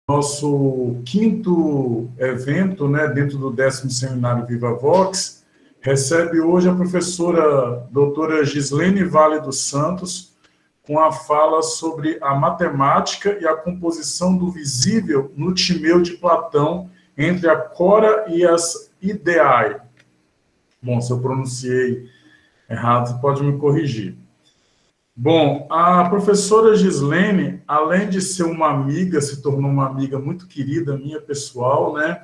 Nosso quinto evento, né, dentro do 10º Seminário Viva Vox, recebe hoje a professora doutora Gislene Vale dos Santos, com a fala sobre a matemática e a composição do visível no Timeu de Platão, entre a Cora e as Ideae. Bom, se eu pronunciei errado, pode me corrigir. Bom, a professora Gislene, além de ser uma amiga, se tornou uma amiga muito querida minha, pessoal, né?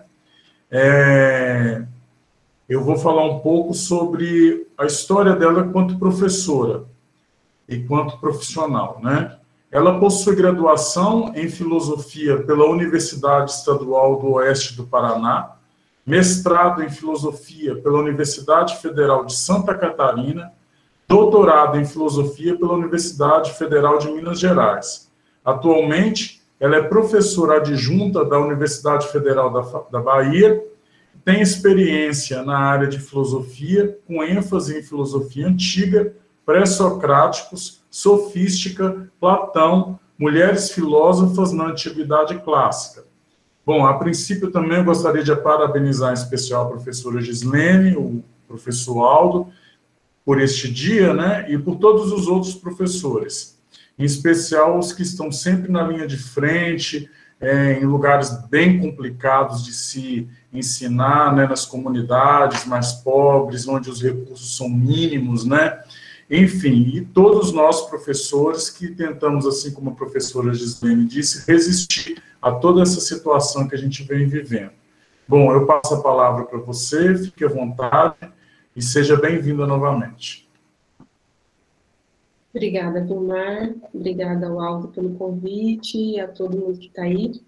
Eu vou falar um pouco sobre a história dela quanto professora e quanto profissional, né? Ela possui graduação em filosofia pela Universidade Estadual do Oeste do Paraná, mestrado em filosofia pela Universidade Federal de Santa Catarina, doutorado em filosofia pela Universidade Federal de Minas Gerais. Atualmente, ela é professora adjunta da Universidade Federal da Bahia, tem experiência na área de filosofia, com ênfase em filosofia antiga, pré-socráticos, sofística, Platão, mulheres filósofas na antiguidade clássica. Bom, a princípio também eu gostaria de parabenizar em especial a professora Gislene, o professor Aldo, por este dia, né, e por todos os outros professores, em especial os que estão sempre na linha de frente, em lugares bem complicados de se ensinar, né, nas comunidades mais pobres, onde os recursos são mínimos, né, enfim, e todos nós professores que tentamos, assim como a professora Gislene disse, resistir a toda essa situação que a gente vem vivendo. Bom, eu passo a palavra para você, fique à vontade, e seja bem-vinda novamente. Obrigada, Vilmar. Obrigada ao Aldo pelo convite e a todo mundo que está aí.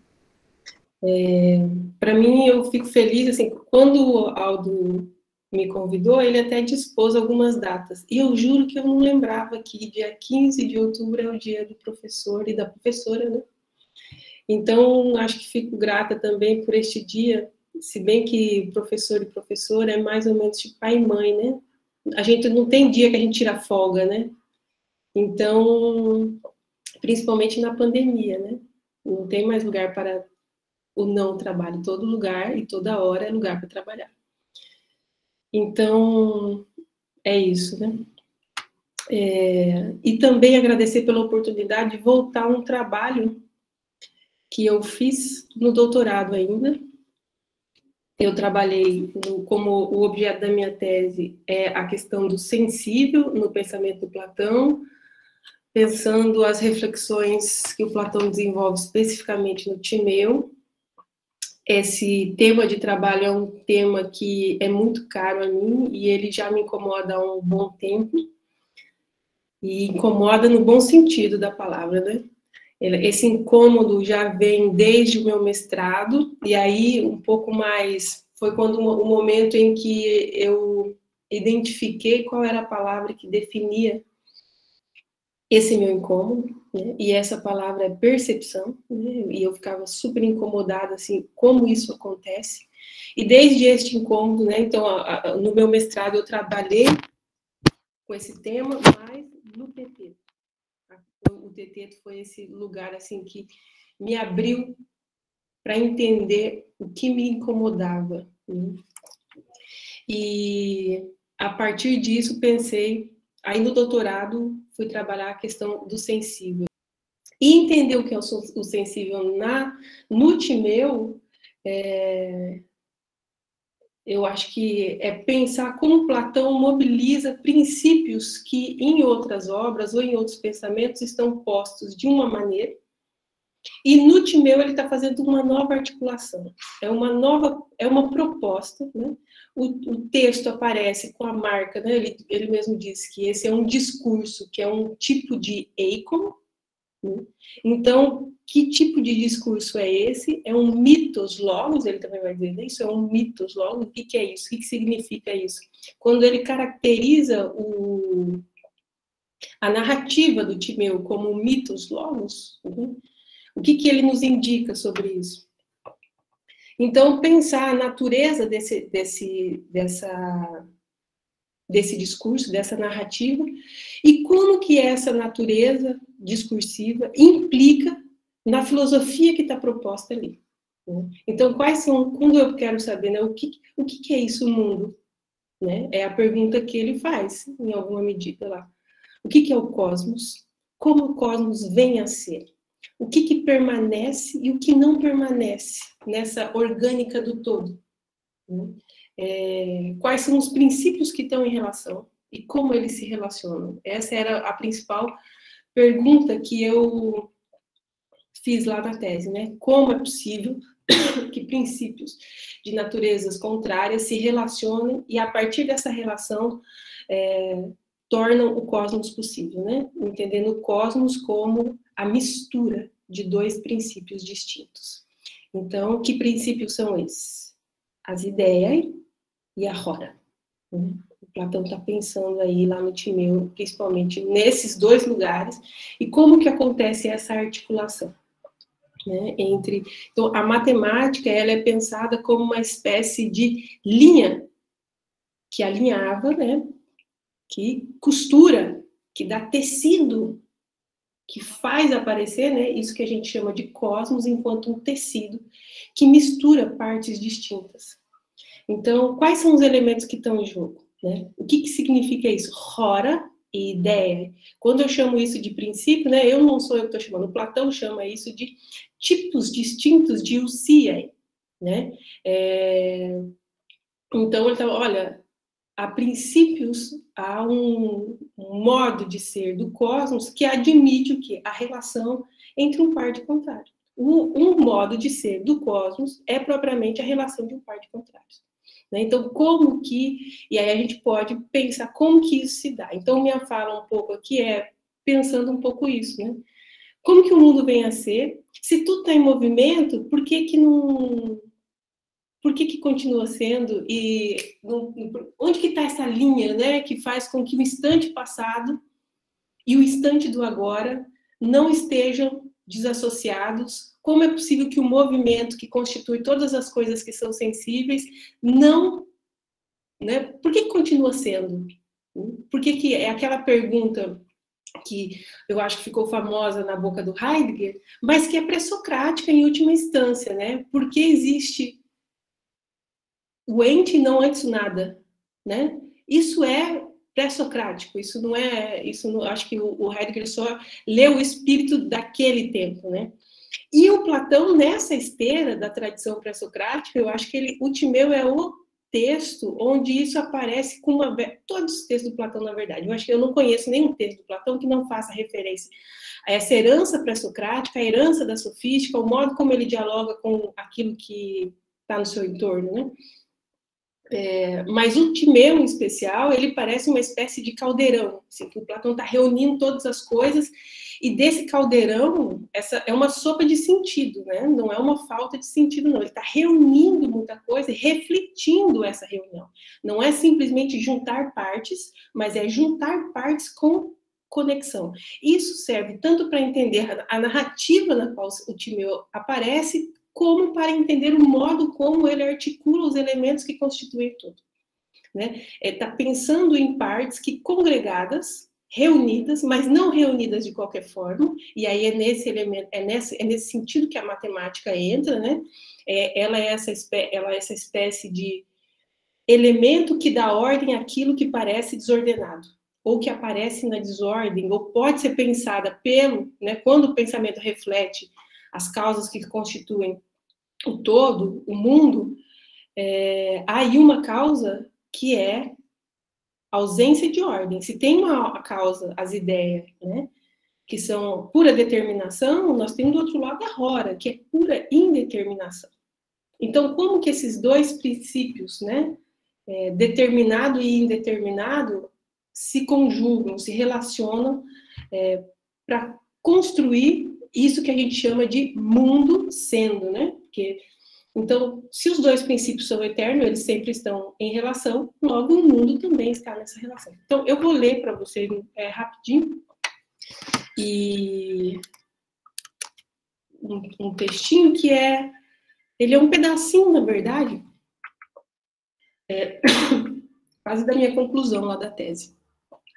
Para mim, eu fico feliz, assim, quando o Aldo me convidou, ele até dispôs algumas datas. E eu juro que eu não lembrava que dia 15 de outubro é o dia do professor e da professora, né? Então, acho que fico grata também por este dia, se bem que professor e professora é mais ou menos tipo pai e mãe, né? A gente não tem dia que a gente tira folga, né? Então, principalmente na pandemia, né? Não tem mais lugar para o não trabalho. Todo lugar e toda hora é lugar para trabalhar. Então, é isso, né? E também agradecer pela oportunidade de voltar a um trabalho que eu fiz no doutorado ainda. Eu trabalhei como o objeto da minha tese é a questão do sensível no pensamento do Platão, pensando as reflexões que o Platão desenvolve especificamente no Timeu. Esse tema de trabalho é um tema que é muito caro a mim e ele já me incomoda há um bom tempo. E incomoda no bom sentido da palavra, né? Esse incômodo já vem desde o meu mestrado, e aí um pouco mais, foi quando o momento em que eu identifiquei qual era a palavra que definia esse meu incômodo, né? E essa palavra é percepção, né? E eu ficava super incomodada, assim, como isso acontece. E desde este incômodo, né? Então, no meu mestrado eu trabalhei com esse tema, mas no TT. O TT foi esse lugar assim que me abriu para entender o que me incomodava, né? E a partir disso pensei, aí no doutorado fui trabalhar a questão do sensível e entender o que é o sensível no Timeu. Eu acho que é pensar como Platão mobiliza princípios que em outras obras ou em outros pensamentos estão postos de uma maneira, e no Timeu ele está fazendo uma nova articulação, é uma proposta, né? O texto aparece com a marca, né? Ele mesmo disse que esse é um discurso, que é um tipo de eikon, né? Então, que tipo de discurso é esse? É um mitos logos, ele também vai dizer, isso é um mitos logos. O que é isso? O que significa isso? Quando ele caracteriza a narrativa do Timeu como mitos logos, né? O que ele nos indica sobre isso? Então, pensar a natureza desse discurso, dessa narrativa, e como que essa natureza discursiva implica na filosofia que está proposta ali. Né? Então, quais são, quando eu quero saber, né, o que é isso, o mundo? Né? É a pergunta que ele faz, em alguma medida lá. O que é o cosmos? Como o cosmos vem a ser? O que permanece e o que não permanece nessa orgânica do todo? Né? Quais são os princípios que estão em relação e como eles se relacionam? Essa era a principal pergunta que eu fiz lá na tese, né? Como é possível que princípios de naturezas contrárias se relacionem e, a partir dessa relação, tornam o cosmos possível, né? Entendendo o cosmos como a mistura de dois princípios distintos. Então, que princípios são esses? As ideias e a hora. Né? O Platão está pensando aí lá no Timeu, principalmente nesses dois lugares, e como que acontece essa articulação. Né, então, a matemática, ela é pensada como uma espécie de linha que alinhava, né, que costura, que dá tecido, que faz aparecer, né, isso que a gente chama de cosmos, enquanto um tecido que mistura partes distintas. Então, quais são os elementos que estão em jogo? Né? O que significa isso? Hora e ideia. Quando eu chamo isso de princípio, né, eu não sou eu que estou chamando, Platão chama isso de tipos distintos de ousia, né? Então, ele fala, olha, há princípios, há um modo de ser do cosmos que admite o quê? A relação entre um par de contrários. Um modo de ser do cosmos é propriamente a relação de um par de contrários. Né? Então, como que... E aí a gente pode pensar como que isso se dá. Então, minha fala um pouco aqui é pensando um pouco isso, né? Como que o mundo vem a ser? Se tudo está em movimento, por que não... Por que continua sendo? E onde que está essa linha, né, que faz com que o instante passado e o instante do agora não estejam desassociados? Como é possível que o movimento que constitui todas as coisas que são sensíveis não... Né, por que continua sendo? Por que é aquela pergunta que eu acho que ficou famosa na boca do Heidegger, mas que é pré-socrática em última instância, né? Por que existe o ente e não antes nada, né? Isso é pré-socrático, isso não é, acho que o Heidegger só leu o espírito daquele tempo, né? E o Platão, nessa esteira da tradição pré-socrática, eu acho que o Timeu é o texto onde isso aparece com todos os textos do Platão, na verdade. Eu acho que eu não conheço nenhum texto do Platão que não faça referência a essa herança pré-socrática, a herança da sofística, o modo como ele dialoga com aquilo que está no seu entorno, né? Mas o Timeu, em especial, ele parece uma espécie de caldeirão, assim, que o Platão está reunindo todas as coisas, e desse caldeirão, essa é uma sopa de sentido, né? Não é uma falta de sentido, não. Ele está reunindo muita coisa e refletindo essa reunião. Não é simplesmente juntar partes, mas é juntar partes com conexão. Isso serve tanto para entender a narrativa na qual o Timeu aparece, como para entender o modo como ele articula os elementos que constituem tudo. Né? Está pensando em partes que congregadas, reunidas, mas não reunidas de qualquer forma, e aí é nesse elemento, é nesse sentido que a matemática entra, né? Ela é essa espécie de elemento que dá ordem àquilo que parece desordenado, ou que aparece na desordem, ou pode ser pensada né, quando o pensamento reflete as causas que constituem o todo, o mundo, há aí uma causa que é ausência de ordem. Se tem uma causa, as ideias, né, que são pura determinação, nós temos do outro lado a hora, que é pura indeterminação. Então, como que esses dois princípios, né, determinado e indeterminado, se conjugam, se relacionam para construir isso que a gente chama de mundo sendo, né? Porque, então, se os dois princípios são eternos, eles sempre estão em relação, logo o mundo também está nessa relação. Então, eu vou ler para vocês rapidinho, e um textinho que ele é um pedacinho, na verdade, quase da minha conclusão lá da tese.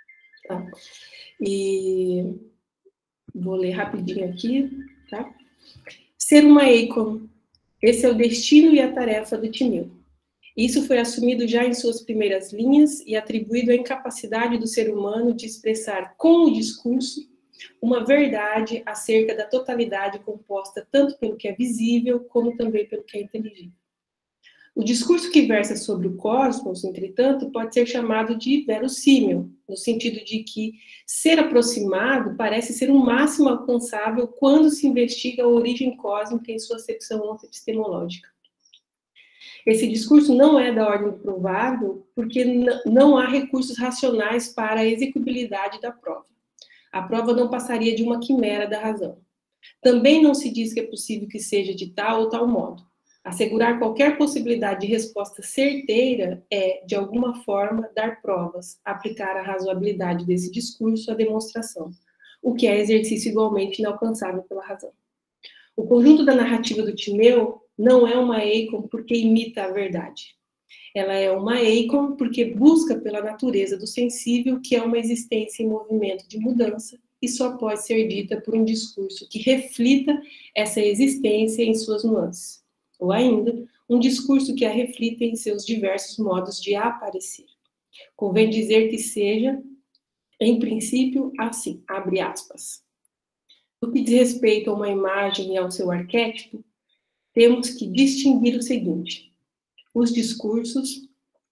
Tá? E vou ler rapidinho aqui, tá? Ser uma Eikon, esse é o destino e a tarefa do Timeu. Isso foi assumido já em suas primeiras linhas e atribuído à incapacidade do ser humano de expressar com o discurso uma verdade acerca da totalidade composta tanto pelo que é visível como também pelo que é inteligível. O discurso que versa sobre o cosmos, entretanto, pode ser chamado de verossímil, no sentido de que ser aproximado parece ser um máximo alcançável quando se investiga a origem cósmica em sua acepção epistemológica. Esse discurso não é da ordem do provável, porque não há recursos racionais para a execuibilidade da prova. A prova não passaria de uma quimera da razão. Também não se diz que é possível que seja de tal ou tal modo. Assegurar qualquer possibilidade de resposta certeira é, de alguma forma, dar provas, aplicar a razoabilidade desse discurso à demonstração, o que é exercício igualmente inalcançável pela razão. O conjunto da narrativa do Timeu não é uma Eikon porque imita a verdade. Ela é uma Eikon porque busca pela natureza do sensível, que é uma existência em movimento de mudança, e só pode ser dita por um discurso que reflita essa existência em suas nuances. Ou ainda, um discurso que a reflita em seus diversos modos de aparecer. Convém dizer que seja, em princípio, assim, abre aspas. No que diz respeito a uma imagem e ao seu arquétipo, temos que distinguir o seguinte: os discursos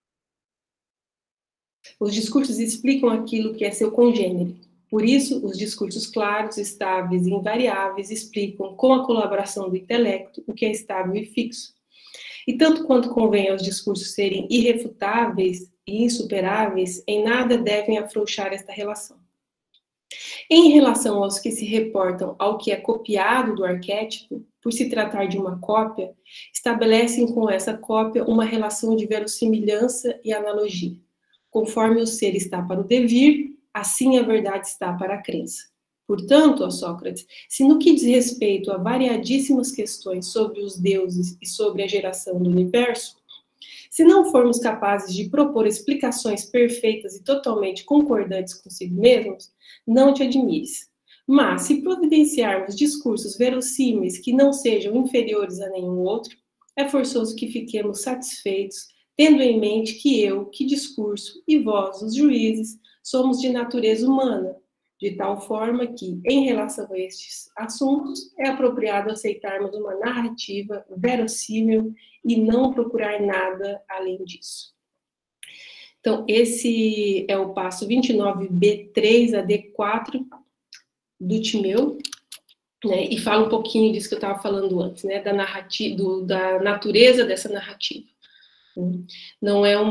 explicam aquilo que é seu congênere. Por isso, os discursos claros, estáveis e invariáveis explicam, com a colaboração do intelecto, o que é estável e fixo. E tanto quanto convém aos discursos serem irrefutáveis e insuperáveis, em nada devem afrouxar esta relação. Em relação aos que se reportam ao que é copiado do arquétipo, por se tratar de uma cópia, estabelecem com essa cópia uma relação de verossimilhança e analogia. Conforme o ser está para o devir, assim a verdade está para a crença. Portanto, ó Sócrates, se no que diz respeito a variadíssimas questões sobre os deuses e sobre a geração do universo, se não formos capazes de propor explicações perfeitas e totalmente concordantes consigo mesmos, não te admires. Mas, se providenciarmos discursos verossímeis que não sejam inferiores a nenhum outro, é forçoso que fiquemos satisfeitos, tendo em mente que discurso, e vós, os juízes, somos de natureza humana, de tal forma que, em relação a estes assuntos, é apropriado aceitarmos uma narrativa verossímil e não procurar nada além disso. Então, esse é o passo 29b3 a d4 do Timeu, né, e fala um pouquinho disso que eu estava falando antes, né, da narrativa, da natureza dessa narrativa. Não é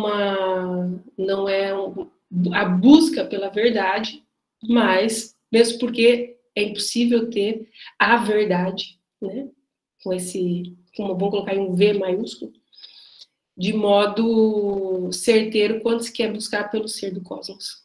a busca pela verdade, mas, mesmo porque é impossível ter a verdade, né, vamos colocar em um V maiúsculo, de modo certeiro quando se quer buscar pelo ser do cosmos.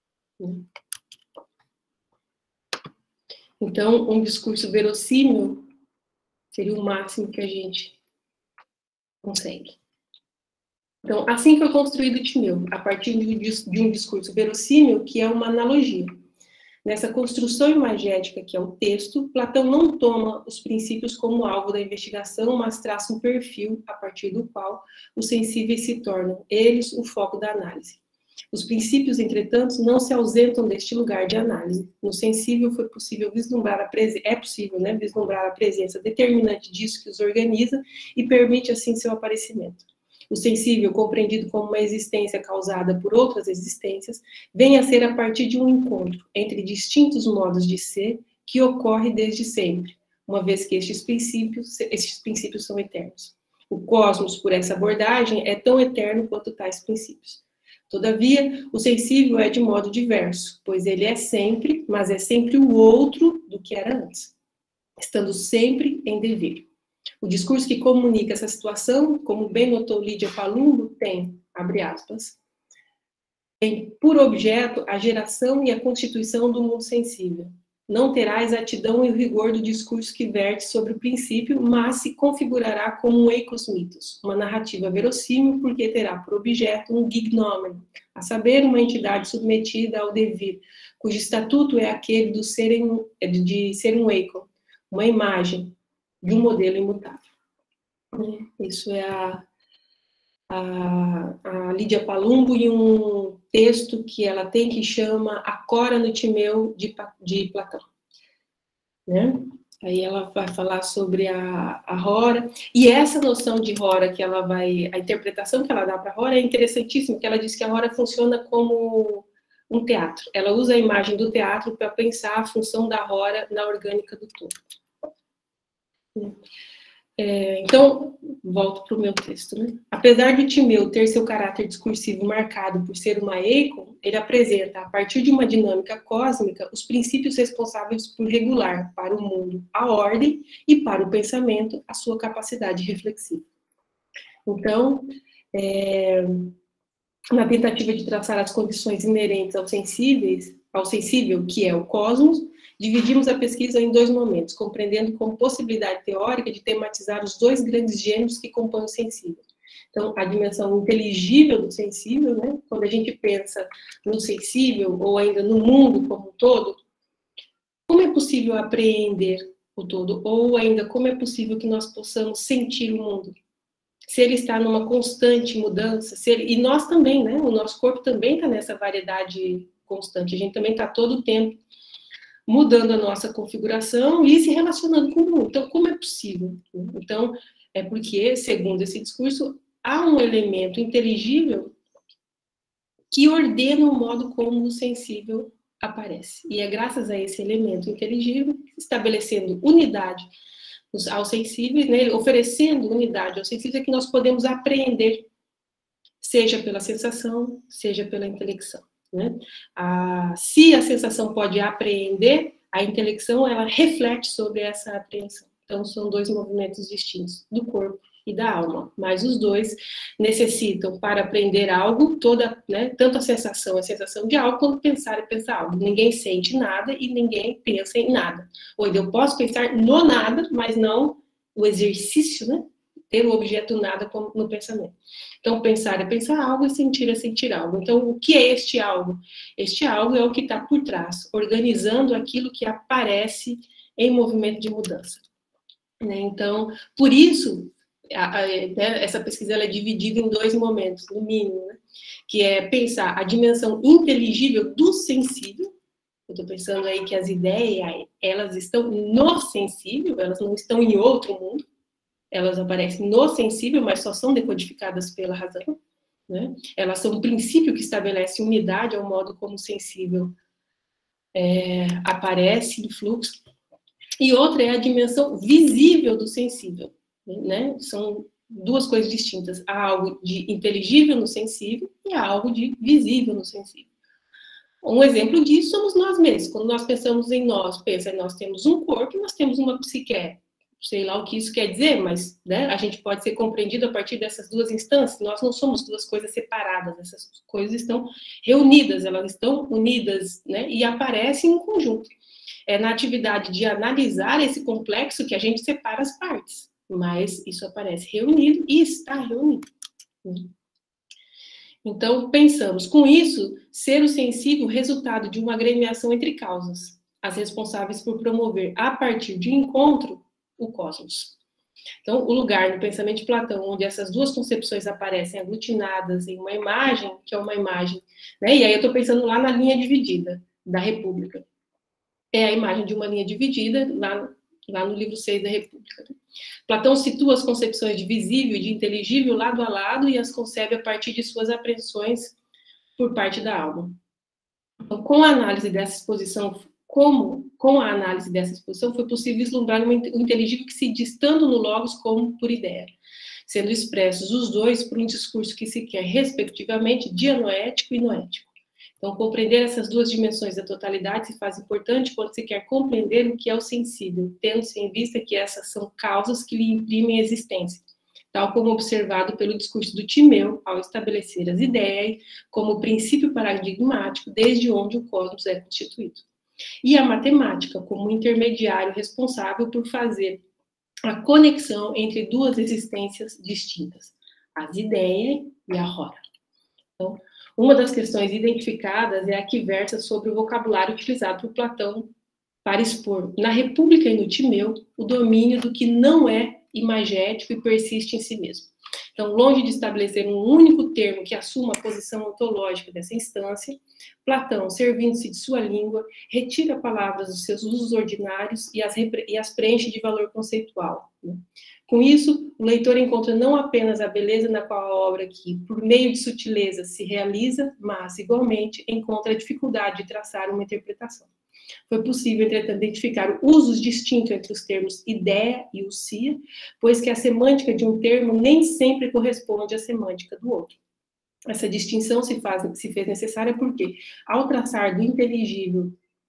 Então, um discurso verossímil seria o máximo que a gente consegue. Então, assim foi construído o Timeu, a partir de um discurso verossímil, que é uma analogia. Nessa construção imagética, que é o texto, Platão não toma os princípios como alvo da investigação, mas traça um perfil a partir do qual os sensíveis se tornam, eles, o foco da análise. Os princípios, entretanto, não se ausentam deste lugar de análise. No sensível foi possível vislumbrar vislumbrar a presença determinante disso que os organiza e permite, assim, seu aparecimento. O sensível, compreendido como uma existência causada por outras existências, vem a ser a partir de um encontro entre distintos modos de ser que ocorre desde sempre, uma vez que estes princípios são eternos. O cosmos, por essa abordagem, é tão eterno quanto tais princípios. Todavia, o sensível é de modo diverso, pois ele é sempre, mas é sempre o outro do que era antes, estando sempre em devir. O discurso que comunica essa situação, como bem notou Lídia Palumbo, tem, abre aspas, tem por objeto a geração e a constituição do mundo sensível. Não terá a exatidão e o rigor do discurso que verte sobre o princípio, mas se configurará como um eikos mitos, uma narrativa verossímil, porque terá por objeto um gignômeno, a saber, uma entidade submetida ao devir, cujo estatuto é aquele de ser um eikon, uma imagem, de um modelo imutável. Isso é a Lídia Palumbo em um texto que ela tem que chama A Cora no Timeu de Platão. Né? Aí ela vai falar sobre a Hora, e essa noção de Hora que ela vai, a interpretação que ela dá para a Hora é interessantíssima, que ela diz que a Hora funciona como um teatro. Ela usa a imagem do teatro para pensar a função da Hora na orgânica do todo. Então, volto para o meu texto. Né? Apesar de Timeu ter seu caráter discursivo marcado por ser uma eikon, ele apresenta, a partir de uma dinâmica cósmica, os princípios responsáveis por regular para o mundo a ordem e para o pensamento a sua capacidade reflexiva. Então, na tentativa de traçar as condições inerentes ao sensível, que é o cosmos, dividimos a pesquisa em dois momentos, compreendendo como possibilidade teórica de tematizar os dois grandes gêneros que compõem o sensível. Então, a dimensão inteligível do sensível, né? Quando a gente pensa no sensível, ou ainda no mundo como um todo, como é possível apreender o todo? Ou ainda, como é possível que nós possamos sentir o mundo? Se ele está numa constante mudança, e nós também, né? O nosso corpo também está nessa variedade constante, a gente também está todo o tempo mudando a nossa configuração e se relacionando com o mundo. Então, como é possível? Então, é porque, segundo esse discurso, há um elemento inteligível que ordena o modo como o sensível aparece. E é graças a esse elemento inteligível, estabelecendo unidade aos sensíveis, né, oferecendo unidade aos sensíveis, é que nós podemos aprender, seja pela sensação, seja pela intelecção. Né? Se a sensação pode apreender, a intelecção ela reflete sobre essa apreensão. Então, são dois movimentos distintos, do corpo e da alma. Mas os dois necessitam, para aprender algo, né, tanto a sensação de algo, quanto pensar é pensar algo. Ninguém sente nada e ninguém pensa em nada. Ou eu posso pensar no nada, mas não o exercício, né? Ter o objeto nada como no pensamento. Então, pensar é pensar algo e sentir é sentir algo. Então, o que é este algo? Este algo é o que está por trás, organizando aquilo que aparece em movimento de mudança. Né? Então, por isso, essa pesquisa ela é dividida em dois momentos, no mínimo, né? Que é pensar a dimensão inteligível do sensível. Eu estou pensando aí que as ideias, elas estão no sensível, elas não estão em outro mundo. Elas aparecem no sensível, mas só são decodificadas pela razão. Né? Elas são um princípio que estabelece unidade ao modo como o sensível aparece em fluxo. E outra é a dimensão visível do sensível. Né? São duas coisas distintas. Há algo de inteligível no sensível e há algo de visível no sensível. Um exemplo disso somos nós mesmos. Quando nós pensamos em nós, nós temos um corpo e nós temos uma psique. Sei lá o que isso quer dizer, mas né, a gente pode ser compreendido a partir dessas duas instâncias. Nós não somos duas coisas separadas, essas coisas estão reunidas, elas estão unidas, né, e aparecem em conjunto. É na atividade de analisar esse complexo que a gente separa as partes, mas isso aparece reunido e está reunido. Então, pensamos, com isso, ser o sensível resultado de uma agremiação entre causas, as responsáveis por promover, a partir de um encontro, o cosmos. Então, o lugar no pensamento de Platão, onde essas duas concepções aparecem aglutinadas em uma imagem, que é uma imagem, né? E aí eu estou pensando lá na linha dividida da República. É a imagem de uma linha dividida lá no livro 6 da República. Platão situa as concepções de visível e de inteligível lado a lado e as concebe a partir de suas apreensões por parte da alma. Então, com a análise dessa exposição, com a análise dessa exposição, foi possível vislumbrar um inteligível que se distando no logos como por ideia, sendo expressos os dois por um discurso que se quer, respectivamente, dianoético e noético. Então, compreender essas duas dimensões da totalidade se faz importante quando se quer compreender o que é o sensível, tendo-se em vista que essas são causas que lhe imprimem existência, tal como observado pelo discurso do Timeu, ao estabelecer as ideias como princípio paradigmático desde onde o cosmos é constituído. E a matemática como intermediário responsável por fazer a conexão entre duas existências distintas, as ideias e a hora. Então, uma das questões identificadas é a que versa sobre o vocabulário utilizado por Platão para expor na República e no Timeu o domínio do que não é imagético e persiste em si mesmo. Então, longe de estabelecer um único termo que assuma a posição ontológica dessa instância, Platão, servindo-se de sua língua, retira palavras dos seus usos ordinários e as preenche de valor conceitual. Né? Com isso, o leitor encontra não apenas a beleza na qual a obra aqui, por meio de sutileza, se realiza, mas, igualmente, encontra a dificuldade de traçar uma interpretação. Foi possível, entretanto, identificar usos distintos entre os termos ideia e ousia, pois que a semântica de um termo nem sempre corresponde à semântica do outro. Essa distinção se fez necessária porque, ao tratar do inteligível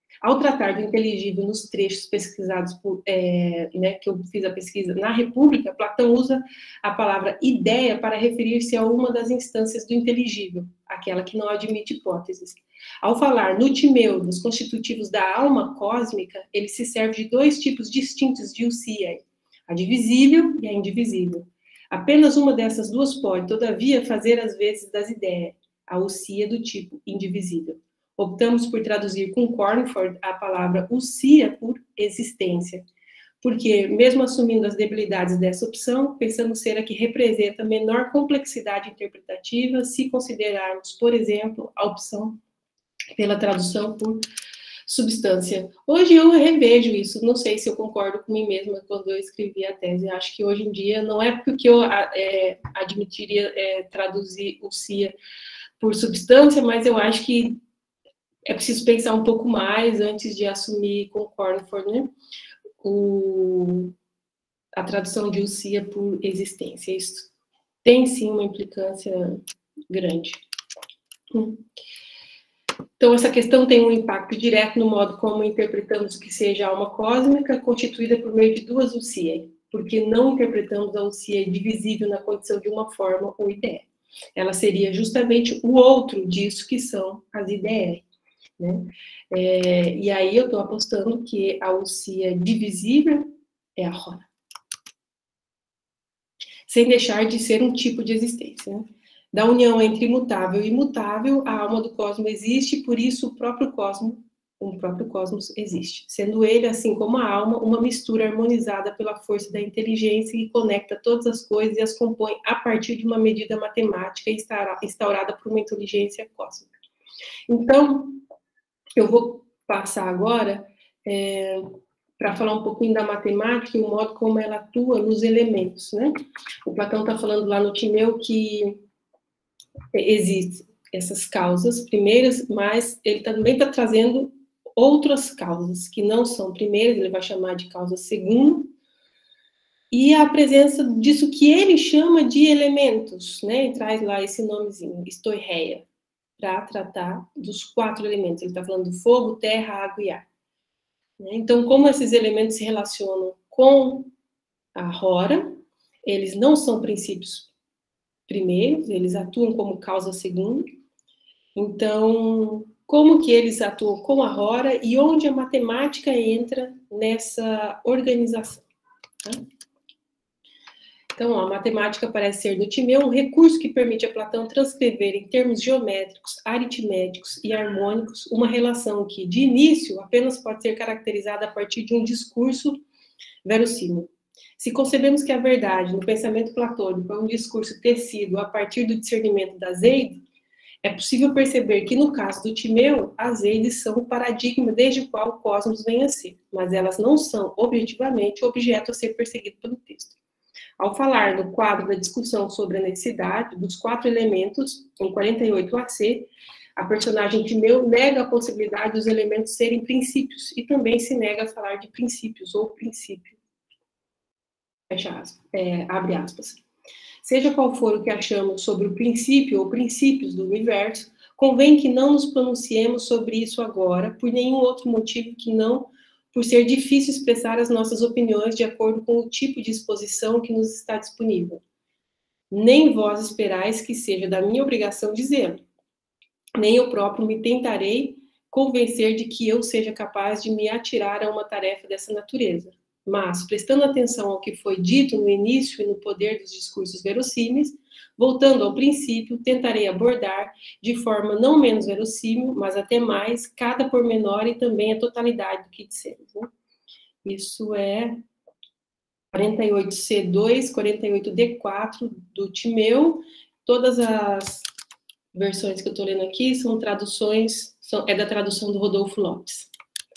nos trechos pesquisados que eu fiz a pesquisa na República, Platão usa a palavra ideia para referir-se a uma das instâncias do inteligível, aquela que não admite hipóteses. Ao falar no Timeu dos constitutivos da alma cósmica, ele se serve de dois tipos distintos de ousia, a divisível e a indivisível. Apenas uma dessas duas pode, todavia, fazer as vezes das ideias, a ousia do tipo indivisível. Optamos por traduzir com Cornford a palavra ousia por existência, porque, mesmo assumindo as debilidades dessa opção, pensamos ser a que representa menor complexidade interpretativa se considerarmos, por exemplo, a opção pela tradução por substância. Hoje eu revejo isso, não sei se eu concordo com mim mesma quando eu escrevi a tese. Acho que hoje em dia não é porque eu admitiria traduzir ousia por substância, mas eu acho que é preciso pensar um pouco mais antes de assumir com Cornford, né? A tradução de ousia por existência. Isso tem, sim, uma implicância grande. Então, essa questão tem um impacto direto no modo como interpretamos que seja a alma cósmica, constituída por meio de duas ousias, porque não interpretamos a ousia divisível na condição de uma forma ou ideia. Ela seria justamente o outro disso que são as ideias. Né? E aí eu estou apostando que a ousia divisível é a Hora, sem deixar de ser um tipo de existência. Né? Da união entre imutável e imutável, a alma do cosmos existe, por isso o próprio cosmos existe, sendo ele, assim como a alma, uma mistura harmonizada pela força da inteligência que conecta todas as coisas e as compõe a partir de uma medida matemática instaurada por uma inteligência cósmica. Então, eu vou passar agora para falar um pouquinho da matemática e o modo como ela atua nos elementos, né? O Platão está falando lá no Timeu que existem essas causas primeiras, mas ele também está trazendo outras causas que não são primeiras, ele vai chamar de causa segunda, e a presença disso que ele chama de elementos, né? E traz lá esse nomezinho, estoireia, para tratar dos 4 elementos. Ele está falando do fogo, terra, água e ar. Então, como esses elementos se relacionam com a Hora, eles não são princípios primeiros, eles atuam como causa segunda. Então, como que eles atuam com a Hora e onde a matemática entra nessa organização? Tá? Então, a matemática parece ser no Timeu um recurso que permite a Platão transcrever em termos geométricos, aritméticos e harmônicos uma relação que, de início, apenas pode ser caracterizada a partir de um discurso verossímil. Se concebemos que a verdade, no pensamento platônico, é um discurso tecido a partir do discernimento das eides, é possível perceber que, no caso do Timeu, as eides são o paradigma desde o qual o cosmos vem a ser, mas elas não são, objetivamente, o objeto a ser perseguido pelo texto. Ao falar no quadro da discussão sobre a necessidade dos 4 elementos, em 48 AC, a personagem Timeu nega a possibilidade dos elementos serem princípios e também se nega a falar de princípios ou princípio. Fecha aspas, abre aspas. Seja qual for o que achamos sobre o princípio ou princípios do universo, convém que não nos pronunciemos sobre isso agora, por nenhum outro motivo que não por ser difícil expressar as nossas opiniões de acordo com o tipo de exposição que nos está disponível. Nem vós esperais que seja da minha obrigação dizê-lo, nem eu próprio me tentarei convencer de que eu seja capaz de me atirar a uma tarefa dessa natureza. Mas, prestando atenção ao que foi dito no início e no poder dos discursos verossímeis, voltando ao princípio, tentarei abordar, de forma não menos verossímil, mas até mais, cada pormenor e também a totalidade do que dissemos. Né? Isso é 48C2, 48D4 do Timeu. Todas as versões que eu estou lendo aqui são traduções, é da tradução do Rodolfo Lopes.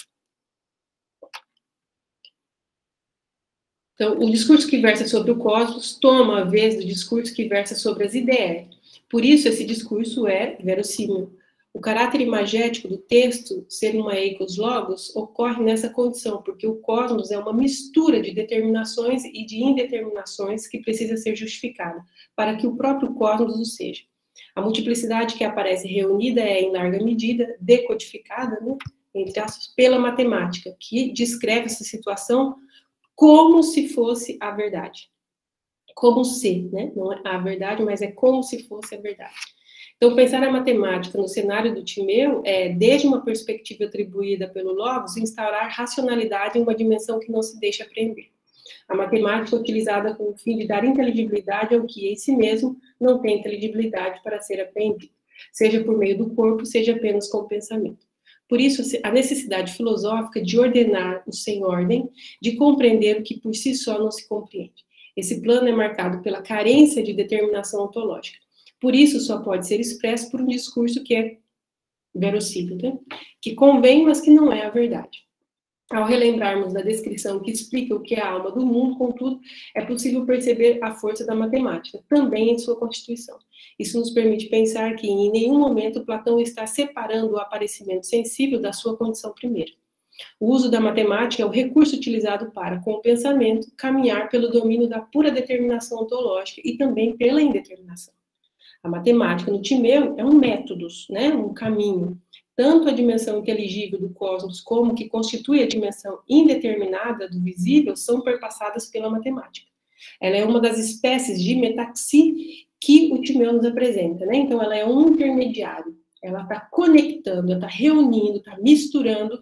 Então, o discurso que versa sobre o cosmos toma a vez do discurso que versa sobre as ideias. Por isso, esse discurso é verossímil. O caráter imagético do texto, ser uma eikos logos, ocorre nessa condição, porque o cosmos é uma mistura de determinações e de indeterminações que precisa ser justificada, para que o próprio cosmos o seja. A multiplicidade que aparece reunida é, em larga medida, decodificada, né, entre aspas, pela matemática, que descreve essa situação como se fosse a verdade. Como se, né? Não é a verdade, mas é como se fosse a verdade. Então, pensar a matemática no cenário do Timeu é, desde uma perspectiva atribuída pelo Logos, instaurar racionalidade em uma dimensão que não se deixa apreender. A matemática é utilizada com o fim de dar inteligibilidade ao que, em si mesmo, não tem inteligibilidade para ser apreendido, seja por meio do corpo, seja apenas com o pensamento. Por isso, a necessidade filosófica de ordenar o sem ordem, de compreender o que por si só não se compreende. Esse plano é marcado pela carência de determinação ontológica. Por isso, só pode ser expresso por um discurso que é verossímil, né? Que convém, mas que não é a verdade. Ao relembrarmos da descrição que explica o que é a alma do mundo, contudo, é possível perceber a força da matemática, também em sua constituição. Isso nos permite pensar que, em nenhum momento, Platão está separando o aparecimento sensível da sua condição primeira. O uso da matemática é o recurso utilizado para, com o pensamento, caminhar pelo domínio da pura determinação ontológica e também pela indeterminação. A matemática no Timeu é um método, né, um caminho. Tanto a dimensão inteligível do cosmos como que constitui a dimensão indeterminada do visível são perpassadas pela matemática. Ela é uma das espécies de metaxi que o Timeu nos apresenta, né? Então, ela é um intermediário. Ela está conectando, ela está reunindo, está misturando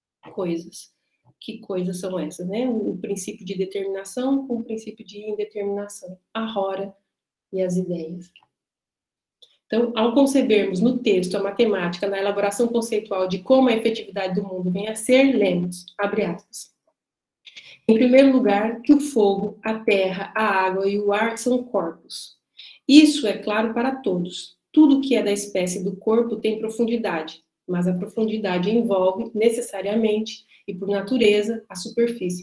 coisas. Que coisas são essas, né? O princípio de determinação com o princípio de indeterminação. A hora e as ideias. Então, ao concebermos no texto a matemática na elaboração conceitual de como a efetividade do mundo vem a ser, lemos, abre aspas. Em primeiro lugar, que o fogo, a terra, a água e o ar são corpos. Isso é claro para todos. Tudo que é da espécie do corpo tem profundidade, mas a profundidade envolve, necessariamente, e por natureza, a superfície.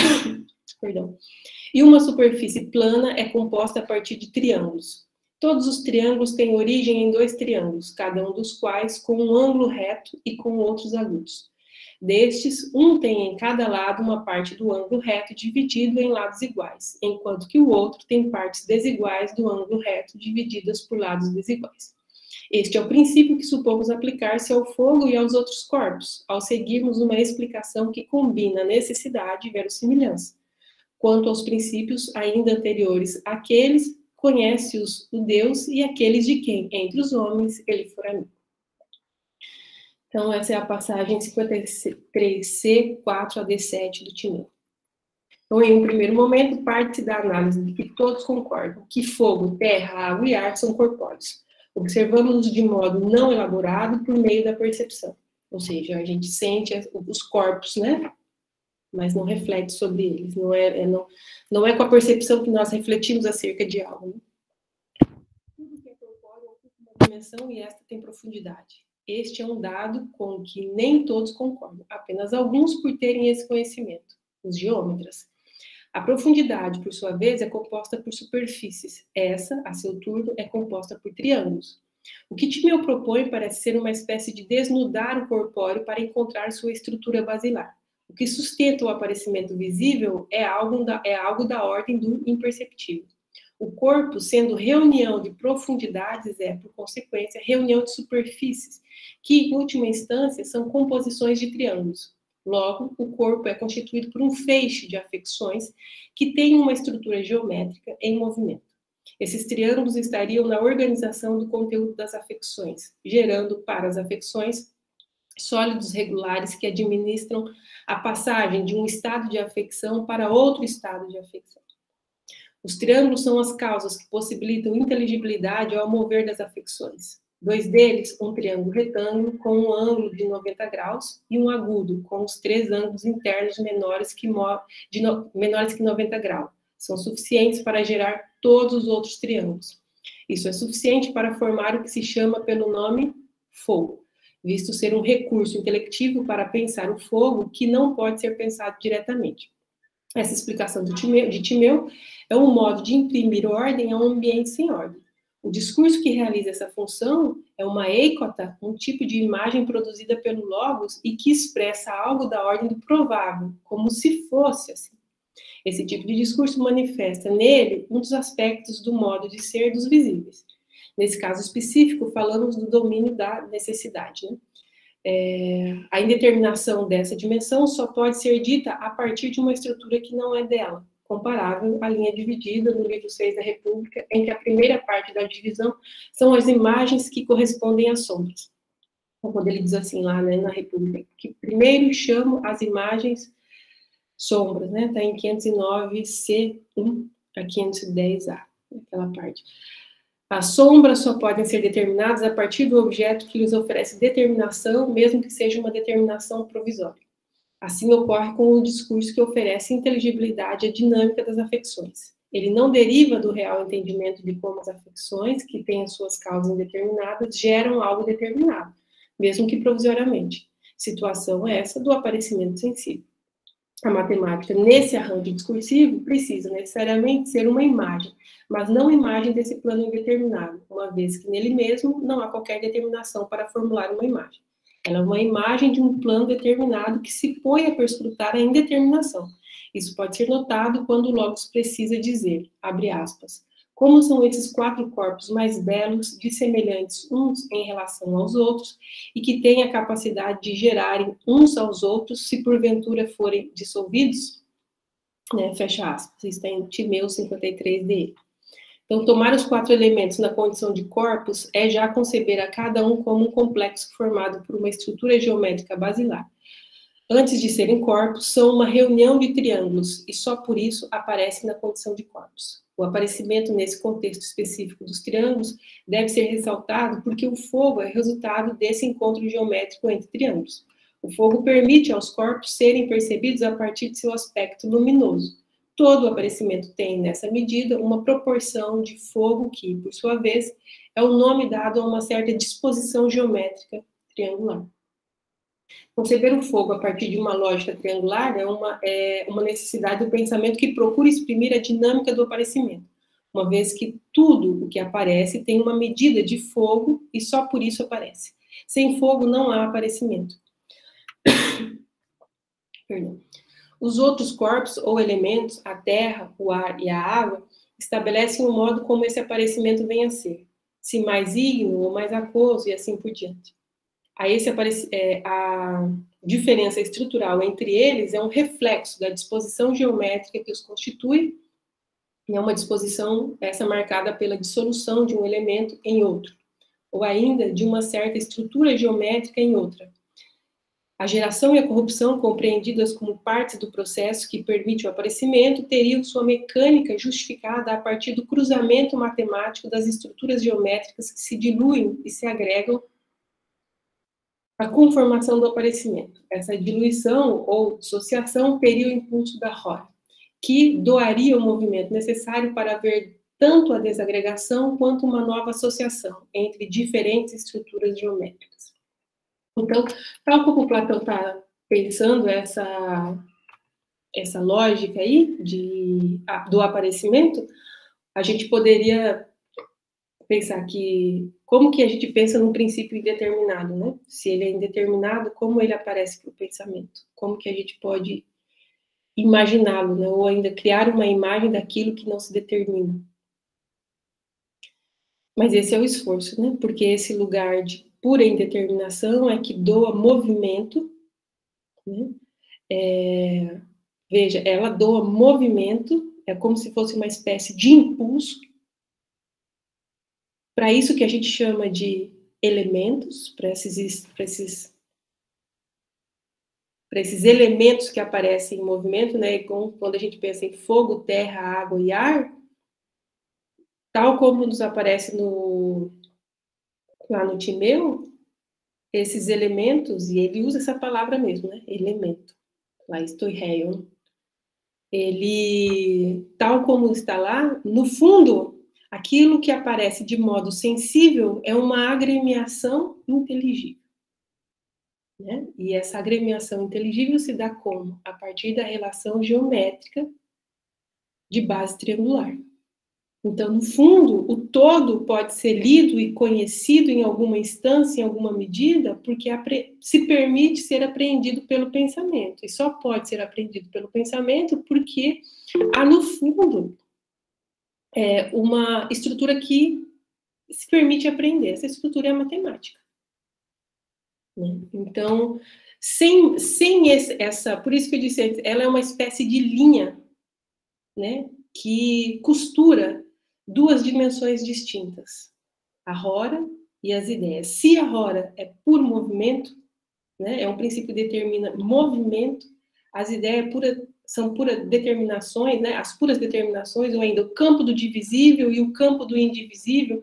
Perdão. E uma superfície plana é composta a partir de triângulos. Todos os triângulos têm origem em dois triângulos, cada um dos quais com um ângulo reto e com outros agudos. Destes, um tem em cada lado uma parte do ângulo reto dividido em lados iguais, enquanto que o outro tem partes desiguais do ângulo reto divididas por lados desiguais. Este é o princípio que supomos aplicar-se ao fogo e aos outros corpos, ao seguirmos uma explicação que combina necessidade e verossimilhança. Quanto aos princípios ainda anteriores àqueles, conhece-os o Deus e aqueles de quem, entre os homens, ele for amigo. Então, essa é a passagem 53C, 4 a D7 do Timeu. Então, em um primeiro momento, parte-se da análise de que todos concordam que fogo, terra, água e ar são corpóreos. Observamos-os de modo não elaborado por meio da percepção. Ou seja, a gente sente os corpos, né? Mas não reflete sobre eles. Não é com a percepção que nós refletimos acerca de algo. Né? Tudo que é corpóreo ocupa uma dimensão e esta tem profundidade. Este é um dado com que nem todos concordam, apenas alguns por terem esse conhecimento, os geômetras. A profundidade, por sua vez, é composta por superfícies. Essa, a seu turno, é composta por triângulos. O que Timeu propõe parece ser uma espécie de desnudar o corpóreo para encontrar sua estrutura basilar. O que sustenta o aparecimento visível é algo da ordem do imperceptível. O corpo, sendo reunião de profundidades, é, por consequência, reunião de superfícies, que, em última instância, são composições de triângulos. Logo, o corpo é constituído por um feixe de afecções que tem uma estrutura geométrica em movimento. Esses triângulos estariam na organização do conteúdo das afecções, gerando para as afecções sólidos regulares que administram a passagem de um estado de afecção para outro estado de afecção. Os triângulos são as causas que possibilitam inteligibilidade ao mover das afecções. 2 deles, um triângulo retângulo com um ângulo de 90 graus e um agudo, com os 3 ângulos internos menores que 90 graus. São suficientes para gerar todos os outros triângulos. Isso é suficiente para formar o que se chama pelo nome fogo, visto ser um recurso intelectivo para pensar o fogo que não pode ser pensado diretamente. Essa explicação de Timeu é um modo de imprimir ordem a um ambiente sem ordem. O discurso que realiza essa função é uma eikota, um tipo de imagem produzida pelo logos e que expressa algo da ordem do provável, como se fosse assim. Esse tipo de discurso manifesta nele um dos aspectos do modo de ser dos visíveis. Nesse caso específico, falamos do domínio da necessidade, né? A indeterminação dessa dimensão só pode ser dita a partir de uma estrutura que não é dela, comparável à linha dividida no livro 6 da República, em que a primeira parte da divisão são as imagens que correspondem às sombras. Então, quando ele diz assim lá, né, na República, que primeiro chamo as imagens sombras, né, está em 509C1 a 510A, aquela parte. As sombras só podem ser determinadas a partir do objeto que lhes oferece determinação, mesmo que seja uma determinação provisória. Assim ocorre com o discurso que oferece inteligibilidade à dinâmica das afecções. Ele não deriva do real entendimento de como as afecções, que têm as suas causas indeterminadas, geram algo determinado, mesmo que provisoriamente. Situação essa do aparecimento sensível. A matemática, nesse arranjo discursivo, precisa necessariamente ser uma imagem, mas não imagem desse plano indeterminado, uma vez que nele mesmo não há qualquer determinação para formular uma imagem. Ela é uma imagem de um plano determinado que se põe a perscrutar a indeterminação. Isso pode ser notado quando o logos precisa dizer, abre aspas, como são esses 4 corpos mais belos, dissemelhantes uns em relação aos outros, e que têm a capacidade de gerarem uns aos outros, se porventura forem dissolvidos? Né, fecha aspas. Isso está em Timeu 53D. Então, tomar os 4 elementos na condição de corpos é já conceber a cada um como um complexo formado por uma estrutura geométrica basilar. Antes de serem corpos, são uma reunião de triângulos, e só por isso aparecem na condição de corpos. O aparecimento nesse contexto específico dos triângulos deve ser ressaltado porque o fogo é resultado desse encontro geométrico entre triângulos. O fogo permite aos corpos serem percebidos a partir de seu aspecto luminoso. Todo o aparecimento tem, nessa medida, uma proporção de fogo que, por sua vez, é o nome dado a uma certa disposição geométrica triangular. Conceber o fogo a partir de uma lógica triangular é uma necessidade do pensamento que procura exprimir a dinâmica do aparecimento, uma vez que tudo o que aparece tem uma medida de fogo e só por isso aparece. Sem fogo não há aparecimento. Perdão. Os outros corpos ou elementos, a terra, o ar e a água, estabelecem o modo como esse aparecimento vem a ser, se mais ígneo ou mais aquoso e assim por diante. A diferença estrutural entre eles é um reflexo da disposição geométrica que os constitui, e é uma disposição essa marcada pela dissolução de um elemento em outro, ou ainda de uma certa estrutura geométrica em outra. A geração e a corrupção, compreendidas como partes do processo que permite o aparecimento, teriam sua mecânica justificada a partir do cruzamento matemático das estruturas geométricas que se diluem e se agregam a conformação do aparecimento. Essa diluição ou dissociação teria o impulso da roda, que doaria o movimento necessário para haver tanto a desagregação quanto uma nova associação entre diferentes estruturas geométricas. Então, tal como Platão está pensando essa lógica aí do aparecimento, a gente poderia pensar que como que a gente pensa num princípio indeterminado, né? Se ele é indeterminado, como ele aparece para o pensamento? Como que a gente pode imaginá-lo, né? Ou ainda criar uma imagem daquilo que não se determina? Mas esse é o esforço, né? Porque esse lugar de pura indeterminação é que doa movimento, né? Veja, ela doa movimento, é como se fosse uma espécie de impulso, para isso que a gente chama de elementos, para esses esses elementos que aparecem em movimento, né? Quando a gente pensa em fogo, terra, água e ar, tal como nos aparece lá no Timeu, esses elementos, e ele usa essa palavra mesmo, né? Elemento, lá stoicheion. Ele, tal como está lá, no fundo, aquilo que aparece de modo sensível é uma agremiação inteligível. Né? E essa agremiação inteligível se dá como? A partir da relação geométrica de base triangular. Então, no fundo, o todo pode ser lido e conhecido em alguma instância, em alguma medida, porque se permite ser apreendido pelo pensamento. E só pode ser apreendido pelo pensamento porque há, no fundo, uma estrutura que se permite aprender. Essa estrutura é a matemática. Né? Então, sem essa... Por isso que eu disse antes, ela é uma espécie de linha, né, que costura duas dimensões distintas, a Hora e as ideias. Se a Hora é puro movimento, né, é um princípio que determina movimento, as ideias são puras determinações, né, as puras determinações, ou ainda o campo do divisível e o campo do indivisível,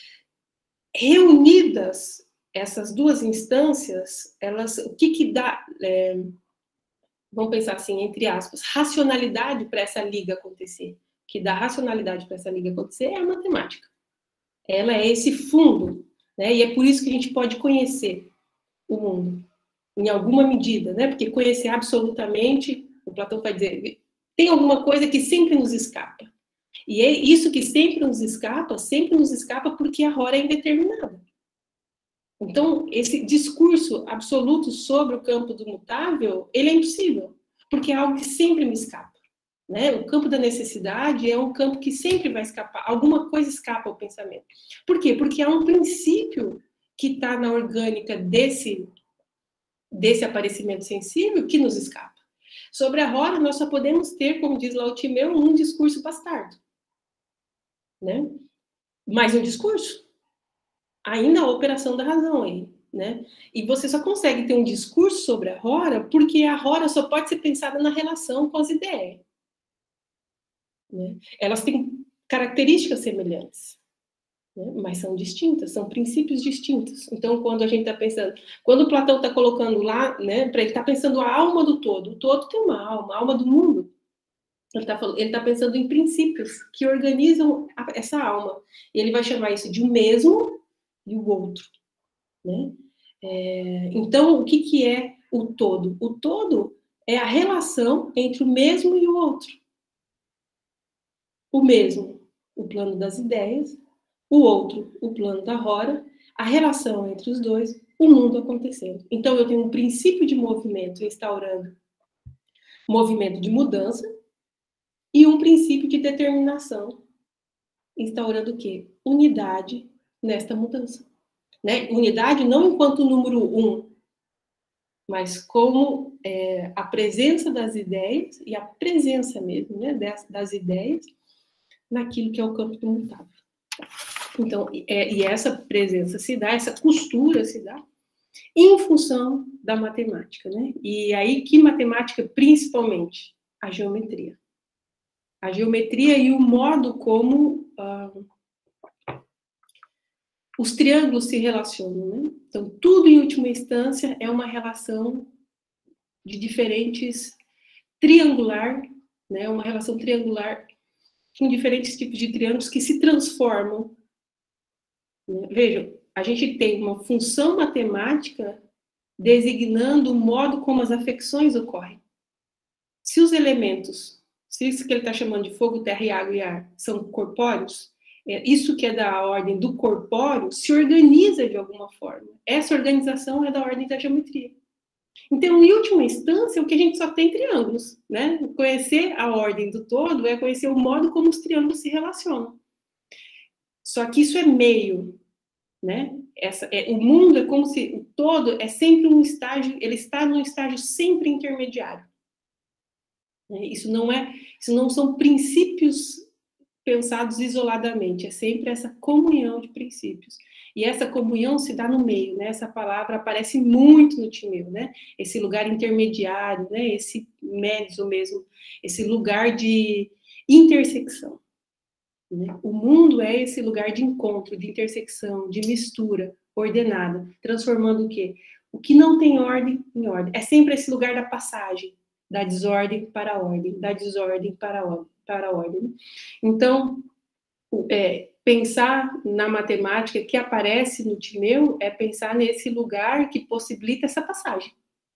reunidas, essas duas instâncias, elas, o que dá, vamos pensar assim, entre aspas, racionalidade para essa liga acontecer? Que dá racionalidade para essa liga acontecer é a matemática. Ela é esse fundo, né? E é por isso que a gente pode conhecer o mundo, em alguma medida, né? Porque conhecer absolutamente, o Platão vai dizer, tem alguma coisa que sempre nos escapa. E é isso que sempre nos escapa porque a Hora é indeterminada. Então, esse discurso absoluto sobre o campo do mutável, ele é impossível, porque é algo que sempre me escapa. Né? O campo da necessidade é um campo que sempre vai escapar, alguma coisa escapa ao pensamento. Por quê? Porque há um princípio que está na orgânica desse aparecimento sensível que nos escapa. Sobre a Hora, nós só podemos ter, como diz lá o Timeu, um discurso bastardo. Né? Mais um discurso. Ainda a operação da razão aí. Né? E você só consegue ter um discurso sobre a Hora porque a Hora só pode ser pensada na relação com as ideias. Né? Elas têm características semelhantes, né? Mas são distintas, são princípios distintos. Então, quando a gente está pensando, quando o Platão está colocando lá, né, para ele estar pensando a alma do todo, o todo tem uma alma do mundo. Ele está pensando em princípios que organizam essa alma. E ele vai chamar isso de o mesmo e o outro. Né? Então, o que é o todo? O todo é a relação entre o mesmo e o outro. O mesmo, o plano das ideias, o outro, o plano da Hora, a relação entre os dois, o mundo acontecendo. Então, eu tenho um princípio de movimento instaurando movimento de mudança e um princípio de determinação instaurando o quê? Unidade nesta mudança. Né? Unidade não enquanto número 1, mas como a presença das ideias e a presença mesmo, né, das ideias naquilo que é o campo do mutável. Então, e essa presença se dá, essa costura se dá em função da matemática, né? E aí, que matemática principalmente? A geometria. A geometria e o modo como os triângulos se relacionam, né? Então, tudo, em última instância, é uma relação de diferentes triangular, né? Uma relação triangular com diferentes tipos de triângulos que se transformam. Né? Vejam, a gente tem uma função matemática designando o modo como as afecções ocorrem. Se os elementos, se isso que ele está chamando de fogo, terra, água e ar, são corpóreos, isso que é da ordem do corpóreo se organiza de alguma forma. Essa organização é da ordem da geometria. Então, em última instância, o que a gente só tem triângulos, né? Conhecer a ordem do todo é conhecer o modo como os triângulos se relacionam. Só que isso é meio, né? O mundo é como se o todo é sempre um estágio, ele está num estágio sempre intermediário. Isso não são princípios pensados isoladamente, é sempre essa comunhão de princípios. E essa comunhão se dá no meio, né? Essa palavra aparece muito no Timeu, né? Esse lugar intermediário, né? Esse médio mesmo, esse lugar de intersecção. Né? O mundo é esse lugar de encontro, de intersecção, de mistura ordenada, transformando o quê? O que não tem ordem em ordem. É sempre esse lugar da passagem, da desordem para a ordem, da desordem para a ordem. Então, pensar na matemática que aparece no Timeu é pensar nesse lugar que possibilita essa passagem.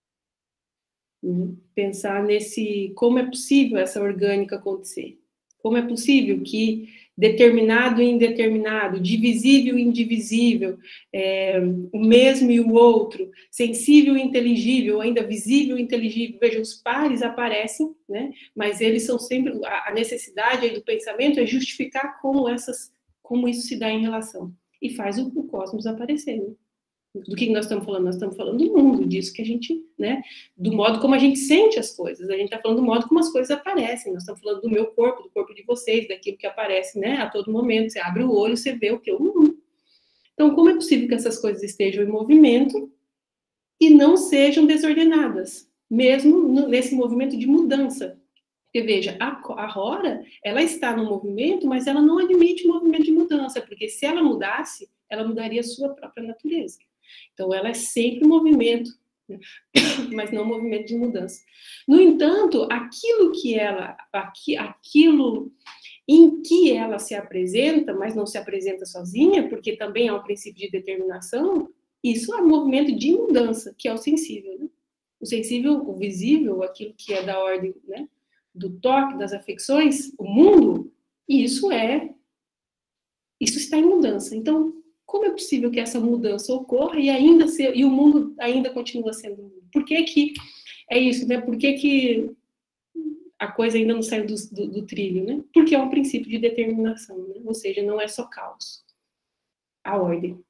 Pensar nesse como é possível essa orgânica acontecer. Como é possível que determinado e indeterminado, divisível e indivisível, o mesmo e o outro, sensível e inteligível, ainda visível e inteligível. Veja, os pares aparecem, né? Mas eles são sempre... A necessidade aí do pensamento é justificar como isso se dá em relação. E faz o cosmos aparecer, né? Do que nós estamos falando? Nós estamos falando do mundo, disso que a gente, né, do modo como a gente sente as coisas, a gente está falando do modo como as coisas aparecem, nós estamos falando do meu corpo, do corpo de vocês, daquilo que aparece, né, a todo momento, você abre o olho, você vê o que? O mundo. Então, como é possível que essas coisas estejam em movimento e não sejam desordenadas, mesmo nesse movimento de mudança? Porque, veja, a Rora, ela está no movimento, mas ela não admite o movimento de mudança, porque se ela mudasse, ela mudaria a sua própria natureza. Então, ela é sempre movimento, né? Mas não movimento de mudança. No entanto, aquilo em que ela se apresenta, mas não se apresenta sozinha, porque também há um princípio de determinação, isso é um movimento de mudança, que é o sensível, né? O sensível, o visível, aquilo que é da ordem, né, do toque, das afecções, o mundo, isso está em mudança. Então, como é possível que essa mudança ocorra e o mundo ainda continua sendo mundo? Por que é isso, né? Por que a coisa ainda não saiu do trilho, né? Porque é um princípio de determinação, né? Ou seja, não é só caos. A ordem.